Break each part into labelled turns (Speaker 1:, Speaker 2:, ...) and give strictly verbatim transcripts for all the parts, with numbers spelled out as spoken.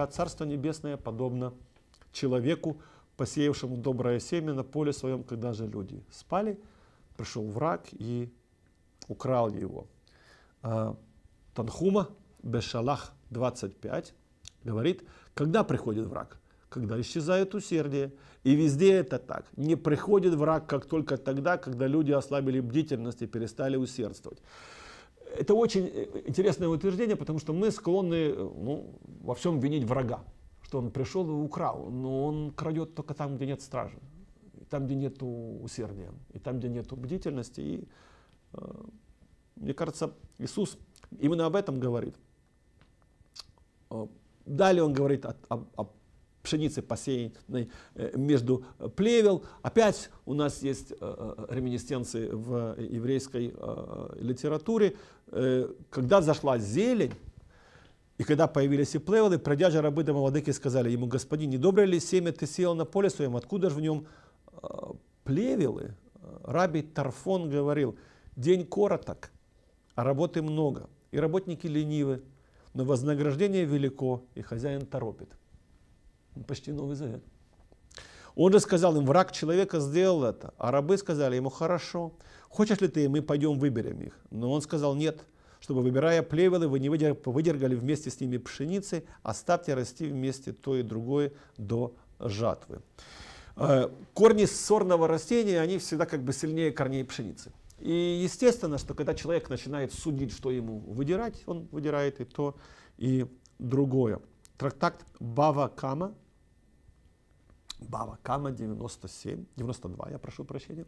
Speaker 1: говоря, Царство Небесное подобно человеку, посеявшему доброе семя на поле своем, когда же люди спали, пришел враг и украл его. Танхума, Бешалах двадцать пять, говорит, когда приходит враг? Когда исчезает усердие. И везде это так. Не приходит враг, как только тогда, когда люди ослабили бдительность и перестали усердствовать. Это очень интересное утверждение, потому что мы склонны, ну, во всем винить врага. Что он пришел и украл, но он крадет только там, где нет стражи, и там, где нет усердия, и там, где нет бдительности. И, э, мне кажется, Иисус именно об этом говорит. Далее он говорит о, о, о пшенице, посеянной между плевел. Опять у нас есть реминисценции в еврейской литературе. Когда зашла зелень, и когда появились и плевелы, придя же рабы дома владыки сказали ему: господин, не доброе ли семя ты сеял на поле своем, откуда же в нем плевелы? Раби Тарфон говорил: день короток, а работы много, и работники ленивы, но вознаграждение велико, и хозяин торопит. Почти Новый Завет. Он же сказал им: враг человека сделал это. А рабы сказали ему: хорошо, хочешь ли ты, мы пойдем выберем их? Но он сказал: нет, чтобы, выбирая плевелы, вы не выдергали вместе с ними пшеницы, оставьте расти вместе то и другое до жатвы. Корни сорного растения, они всегда как бы сильнее корней пшеницы. И естественно, что когда человек начинает судить, что ему выдирать, он выдирает и то, и другое. Трактат Бава Кама, Бава Кама девяносто семь, девяносто два, я прошу прощения.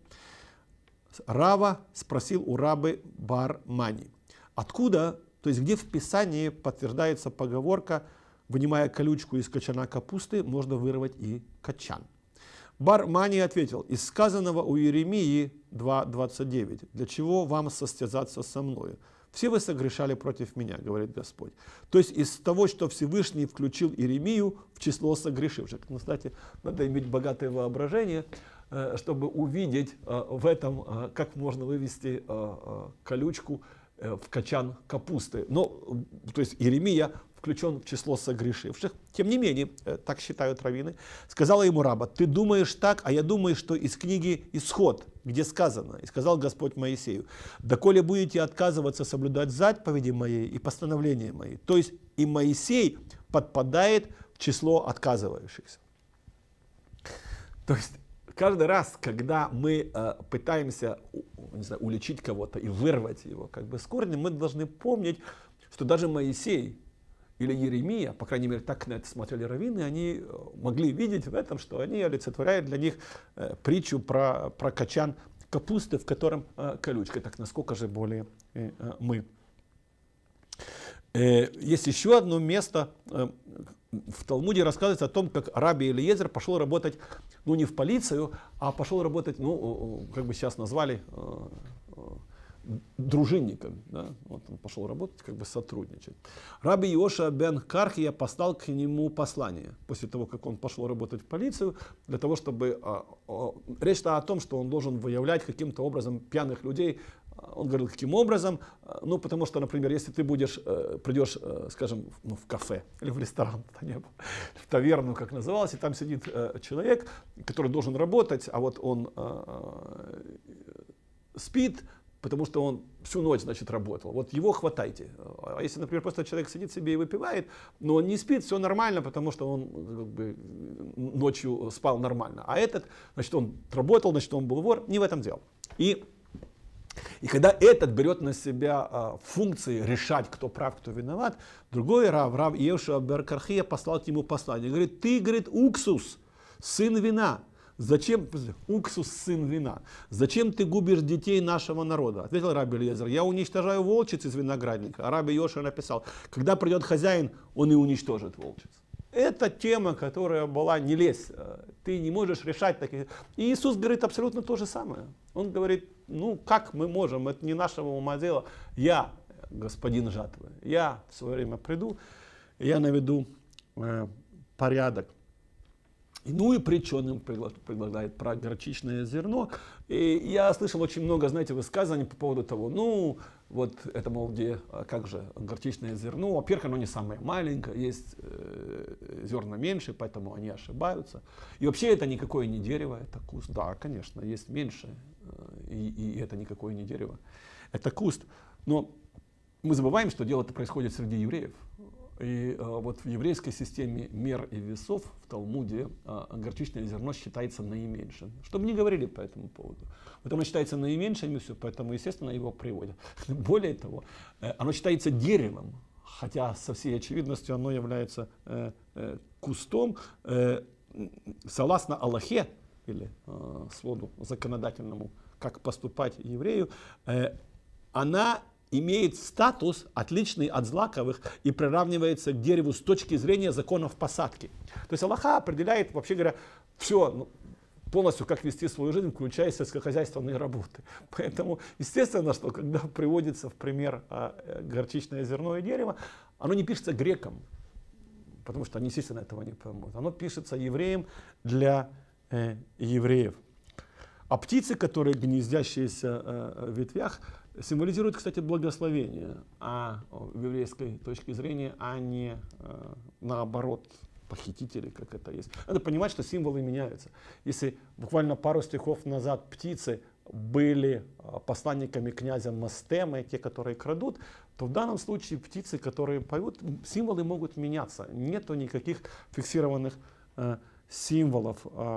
Speaker 1: Рава спросил у рабы Бар Мани: откуда, то есть где в Писании подтверждается поговорка: вынимая колючку из кочана капусты, можно вырвать и кочан? Бар Мани ответил: из сказанного у Иеремии два двадцать девять. Для чего вам состязаться со мною? Все вы согрешали против меня, говорит Господь. То есть из того, что Всевышний включил Иеремию в число согрешивших. Ну, кстати, надо иметь богатое воображение, чтобы увидеть в этом, как можно вывести колючку в кочан капусты. Ну, то есть Иеремия включен в число согрешивших. Тем не менее, так считают раввины, сказала ему раба: ты думаешь так, а я думаю, что из книги Исход, где сказано: и сказал Господь Моисею: доколе будете отказываться соблюдать заповеди мои и постановления мои. То есть и Моисей подпадает в число отказывающихся. То есть каждый раз, когда мы э, пытаемся не знаю, уличить кого-то и вырвать его как бы с корнем, мы должны помнить, что даже Моисей или Иеремия, по крайней мере, так на это смотрели раввины, они могли видеть в этом, что они олицетворяют для них э, притчу про, про кочан капусты, в котором э, колючка. Так насколько же более э, э, мы. Э, есть еще одно место. Э, в Талмуде рассказывается о том, как раби Элиезер пошел работать, ну не в полицию, а пошел работать, ну, как бы сейчас назвали, э, э, дружинником, да? Вот он пошел работать, как бы сотрудничать. Раби Йоша бен Кархия послал к нему послание, после того, как он пошел работать в полицию, для того, чтобы... А, а, речь шла о том, что он должен выявлять каким-то образом пьяных людей. Он говорил, каким образом? Ну, потому что, например, если ты будешь, придешь, скажем, ну, в кафе или в ресторан, в таверну, как называлось, и там сидит человек, который должен работать, а вот он спит, потому что он всю ночь, значит, работал. Вот его хватайте. А если, например, просто человек сидит себе и выпивает, но он не спит, все нормально, потому что он как бы, ночью спал нормально. А этот, значит, он работал, значит, он был вор. Не в этом дело. И, и когда этот берет на себя а, функции решать, кто прав, кто виноват, другой рав, рав Йошуа бен Кархия, послал к нему послание. Говорит: ты, говорит, уксус, сын вина. Зачем, уксус, сын вина, зачем ты губишь детей нашего народа? Ответил раби Элиезер: я уничтожаю волчиц из виноградника. А раби Йошуа написал: когда придет хозяин, он и уничтожит волчиц. Это тема, которая была: не лезь, ты не можешь решать такие. И Иисус говорит абсолютно то же самое. Он говорит: ну как мы можем, это не нашего ума дело. Я господин жатвы, я в свое время приду, я наведу э, порядок. Иную притчу он им предлагает про горчичное зерно. И я слышал очень много, знаете, высказываний по поводу того, ну, вот это, мол, где, как же, горчичное зерно. Во-первых, оно не самое маленькое, есть э, зерна меньше, поэтому они ошибаются. И вообще это никакое не дерево, это куст. Да, конечно, есть меньше, и, и это никакое не дерево, это куст. Но мы забываем, что дело-то происходит среди евреев. И а, вот в еврейской системе мер и весов в Талмуде а, горчичное зерно считается наименьшим. Что бы ни говорили по этому поводу. Вот оно считается наименьшим, и все, поэтому, естественно, его приводят. Более того, оно считается деревом, хотя со всей очевидностью оно является э, э, кустом. Э, согласно Аллахе, или э, своду законодательному, как поступать еврею, э, она имеет статус, отличный от злаковых, и приравнивается к дереву с точки зрения законов посадки. То есть Аллаха определяет, вообще говоря, все, ну, полностью, как вести свою жизнь, включая сельскохозяйственные работы. Поэтому, естественно, что когда приводится в пример а, горчичное зерно и дерево, оно не пишется грекам, потому что они, естественно, этого не поймут. Оно пишется евреям для э, евреев. А птицы, которые гнездящиеся э, в ветвях, символизируют, кстати, благословение, а в еврейской точке зрения, а не э, наоборот, похитители, как это есть. Надо понимать, что символы меняются. Если буквально пару стихов назад птицы были посланниками князя Мастемы, те, которые крадут, то в данном случае птицы, которые поют, символы могут меняться. Нету никаких фиксированных э, символов. В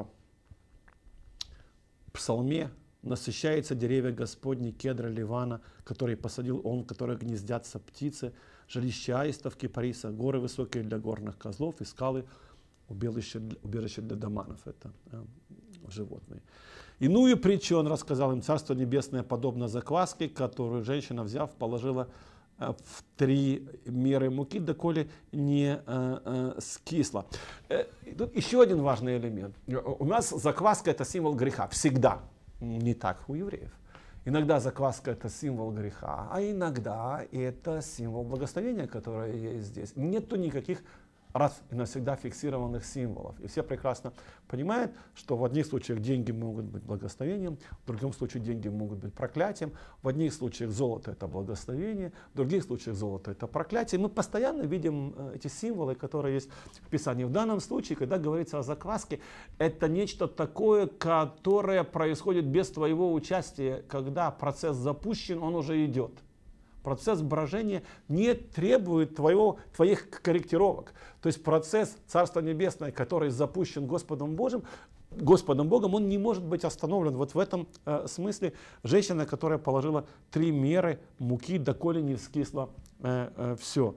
Speaker 1: псалме насыщаются деревья Господни, кедра, ливана, которые посадил он, в которых гнездятся птицы, жилища аистов, кипариса, горы высокие для горных козлов и скалы, убежище для, убежище для доманов. Это э, животные. Иную притчу он рассказал им: Царство Небесное подобно закваске, которую женщина, взяв, положила э, в три меры муки, доколе не э, э, скисла. Э, тут еще один важный элемент. У нас закваска — это символ греха. Всегда. Не так у евреев. Иногда закваска — это символ греха, а иногда это символ благословения, которое есть здесь. Нету никаких раз и навсегда фиксированных символов. И все прекрасно понимают, что в одних случаях деньги могут быть благословением, в другом случае деньги могут быть проклятием. В одних случаях золото — это благословение, в других случаях золото — это проклятие. Мы постоянно видим эти символы, которые есть в Писании. В данном случае, когда говорится о закваске, это нечто такое, которое происходит без твоего участия. Когда процесс запущен, он уже идет. Процесс брожения не требует твоего, твоих корректировок. То есть процесс Царства Небесное, который запущен Господом Божьим, Господом Богом, он не может быть остановлен. Вот в этом э, смысле женщина, которая положила три меры муки, доколе не вскисло э, э, все.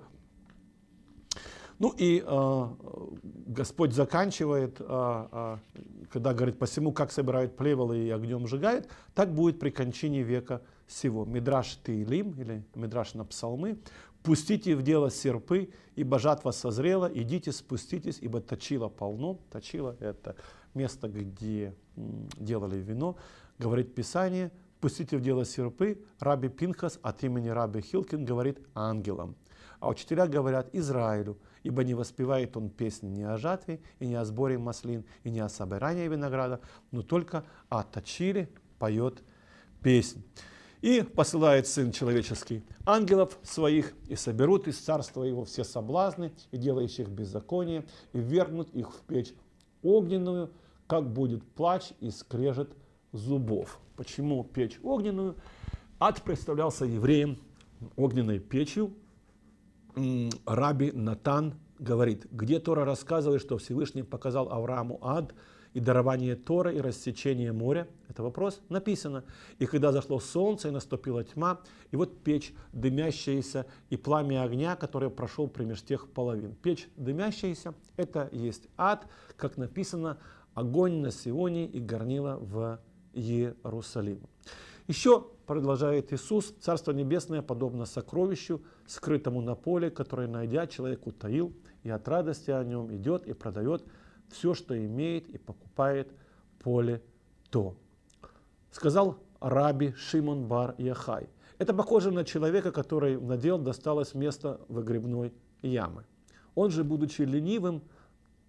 Speaker 1: Ну и э, Господь заканчивает, э, э, когда говорит: посему, как собирают плевелы и огнем сжигают, так будет при кончине века сего. Мидраш Теилим, или Мидраш на псалмы: пустите в дело серпы, ибо жатва созрела, идите, спуститесь, ибо точила полно. Точила — это место, где м, делали вино. Говорит Писание: пустите в дело серпы. Раби Пинхас от имени Раби Хилкин говорит ангелам. А учителя говорят Израилю: ибо не воспевает он песнь не о жатве, и не о сборе маслин, и не о собирании винограда, но только о точиле поет песнь. И посылает Сын Человеческий ангелов своих, и соберут из царства его все соблазны, и делающих беззаконие, и ввергнут их в печь огненную, как будет плач и скрежет зубов. Почему печь огненную? Ад представлялся евреям огненной печью. Раби Натан говорит: где Тора рассказывает, что Всевышний показал Аврааму ад, и дарование Торы, и рассечение моря? Это вопрос. Написано: и когда зашло солнце, и наступила тьма, и вот печь дымящаяся, и пламя огня, которое прошел промеж тех половин. Печь дымящаяся — это есть ад, как написано: огонь на Сионе и горнило в Иерусалиме. Еще продолжает Иисус: Царство Небесное подобно сокровищу, скрытому на поле, которое, найдя, человек утаил, и от радости о нем идет и продает все, что имеет, и покупает поле то. Сказал раби Шимон бар Яхай. Это похоже на человека, который надел, досталось место выгребной ямы. Он же, будучи ленивым,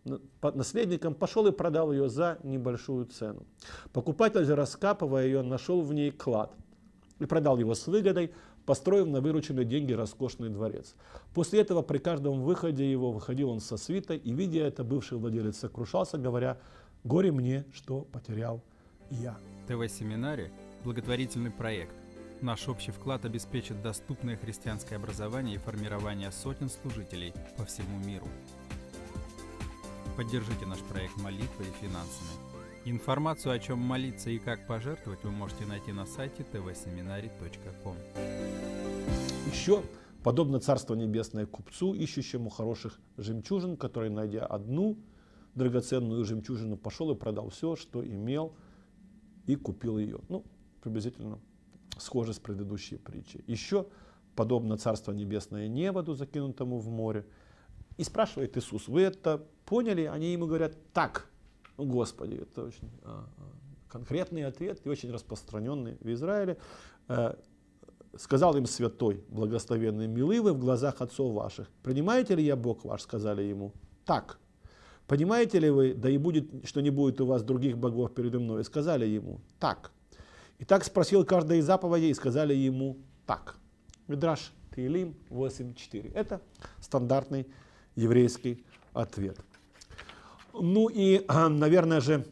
Speaker 1: наследником, пошел и продал ее за небольшую цену. Покупатель же, раскапывая ее, нашел в ней клад и продал его с выгодой, построив на вырученные деньги роскошный дворец. После этого при каждом выходе его выходил он со свитой, и, видя это, бывший владелец сокрушался, говоря: «Горе мне, что потерял я».
Speaker 2: ТВ-семинарий – благотворительный проект. Наш общий вклад обеспечит доступное христианское образование и формирование сотен служителей по всему миру. Поддержите наш проект молитвой и финансами. Информацию, о чем молиться и как пожертвовать, вы можете найти на сайте тэ вэ семинарий точка ком.
Speaker 1: Еще, подобно Царство Небесное купцу, ищущему хороших жемчужин, который, найдя одну драгоценную жемчужину, пошел и продал все, что имел, и купил ее. Ну, приблизительно схоже с предыдущей притчей. Еще, подобно Царство Небесное неводу, закинутому в море. И спрашивает Иисус: вы это поняли? Они ему говорят: так. Ну, Господи, это очень а, конкретный ответ и очень распространенный в Израиле. А, сказал им святой, благословенный, милы вы в глазах отцов ваших. Принимаете ли я Бог ваш? Сказали ему: так. Понимаете ли вы, да и будет, что не будет у вас других богов передо мной? Сказали ему: так. И так спросил каждый из заповедей, и сказали ему: так. Мидраш Теилим восемь четыре. Это стандартный еврейский ответ. Ну и, наверное же,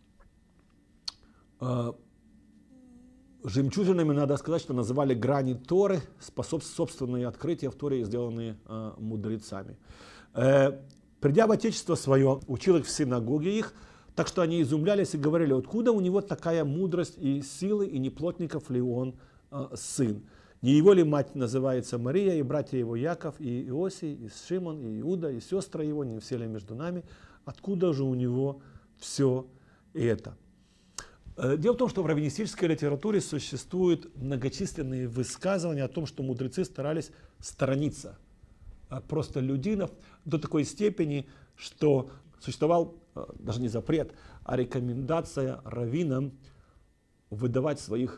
Speaker 1: жемчужинами надо сказать, что называли грани Торы, собственные открытия в Торе, сделанные мудрецами. Придя в Отечество свое, учил их в синагоге их, так что они изумлялись и говорили: откуда у него такая мудрость и силы, и не плотников ли он сын? Не его ли мать называется Мария, и братья его Яков, и Иосий, и Шимон, и Иуда, и сестры его, не все ли между нами? Откуда же у него все это? Дело в том, что в раввинистической литературе существуют многочисленные высказывания о том, что мудрецы старались сторониться простолюдинов до такой степени, что существовал даже не запрет, а рекомендация раввинам выдавать своих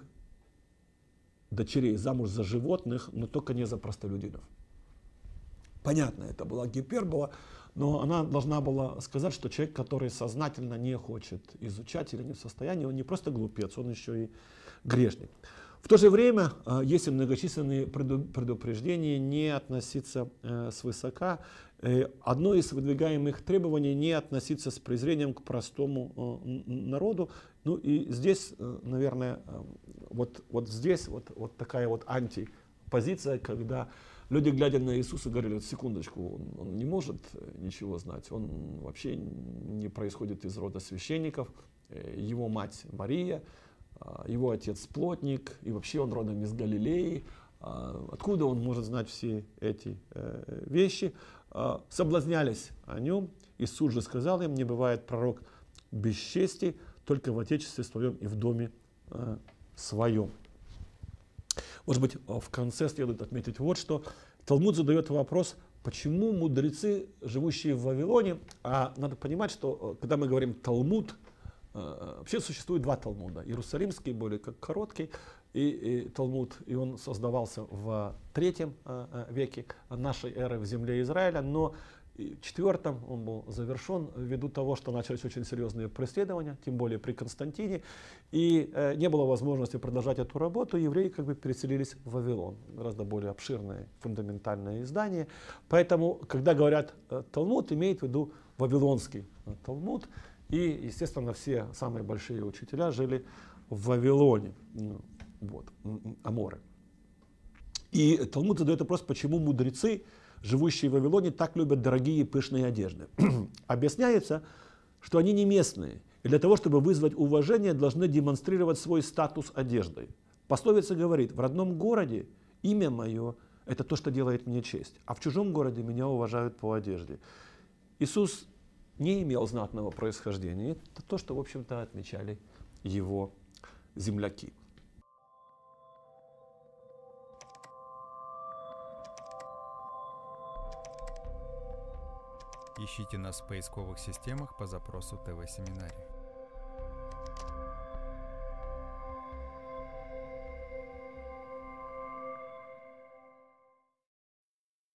Speaker 1: дочерей замуж за животных, но только не за простолюдинов. Понятно, это была гипербола, но она должна была сказать, что человек, который сознательно не хочет изучать или не в состоянии, он не просто глупец, он еще и грешник. В то же время есть и многочисленные предупреждения не относиться свысока. Одно из выдвигаемых требований — не относиться с презрением к простому народу. Ну и здесь, наверное, вот, вот здесь вот, вот такая вот антипозиция, когда люди, глядя на Иисуса, говорили: секундочку, он, он не может ничего знать, он вообще не происходит из рода священников, его мать Мария, его отец плотник, и вообще он родом из Галилеи. Откуда он может знать все эти вещи? Соблазнялись о нем. Иисус же сказал им: не бывает пророк без чести, только в отечестве своем и в доме своем. Может быть, в конце следует отметить вот что. Талмуд задает вопрос, почему мудрецы, живущие в Вавилоне, а надо понимать, что когда мы говорим Талмуд, вообще существует два Талмуда. Иерусалимский, более как короткий, и, и Талмуд, и он создавался в третьем веке нашей эры в земле Израиля, но в четвертом он был завершен ввиду того, что начались очень серьезные преследования, тем более при Константине, и э, не было возможности продолжать эту работу. Евреи как бы переселились в Вавилон, гораздо более обширное фундаментальное издание. Поэтому, когда говорят э, Талмуд, имеет в виду Вавилонский э, Талмуд, и, естественно, все самые большие учителя жили в Вавилоне, ну, вот, Аморы. И Талмуд задает вопрос, почему мудрецы, живущие в Вавилоне, так любят дорогие и пышные одежды. Объясняется, что они не местные, и для того, чтобы вызвать уважение, должны демонстрировать свой статус одеждой. Пословица говорит: в родном городе имя мое — это то, что делает мне честь, а в чужом городе меня уважают по одежде. Иисус не имел знатного происхождения. Это то, что, в общем-то, отмечали его земляки.
Speaker 2: Ищите нас в поисковых системах по запросу ТВ-семинарий.